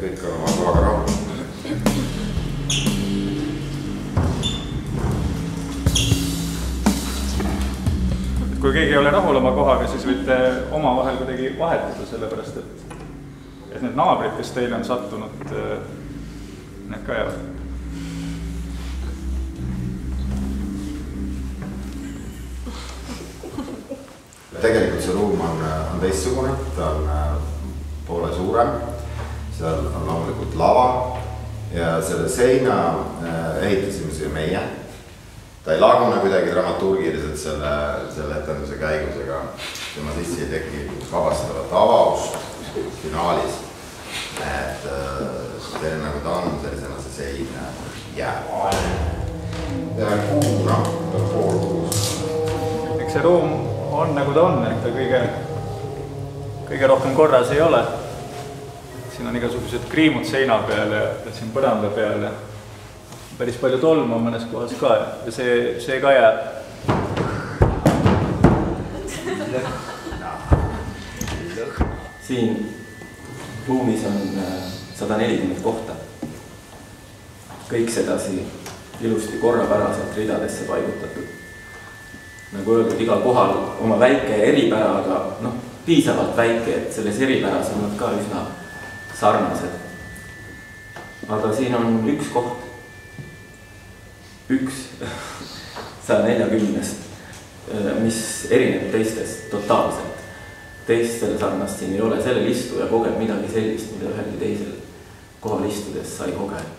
kõik on oma kohaga rahul. Kui keegi ei ole rahul oma kohaga, siis võite oma vahel kuidagi vahetada, sellepärast et need naabrid, kes teile on sattunud, need ka jäävad. Tegelikult see ruum on teistsugune, ta on poole suurem, seal on loomulikult lava ja selle seina ehitasime see meie. Ta ei lagune kuidagi dramaturgiliselt selle etenduse käigus, ega tema sissi ei teki vabastavat avavust finaalis. Et selline nagu ta on, sellisena see sein jääb. Ja kuuna, ta on pool kuus. Eks see ruum on nagu ta on, et ta kõige rohkem korras ei ole. Siin on igasugused kriimud seina peal ja siin põranda peal ja päris palju tolmu mõnes kohas ka ja see ka jääb. Siin ruumis on 140 kohta. Kõik sedasi ilusti korrapäraselt ridadesse paigutatud. Nagu öeldud, igal kohal oma väike eripära, aga piisavalt väike, et selles eripäras on nad ka üsna sarnased. Aga siin on üks koht, üks 140-st, mis erineb teistest totaalselt. Teist selle sarnast siin ei ole, sellel istuja kogeb midagi sellist, mida ühelgi teisel kohal istudes sai kogeda.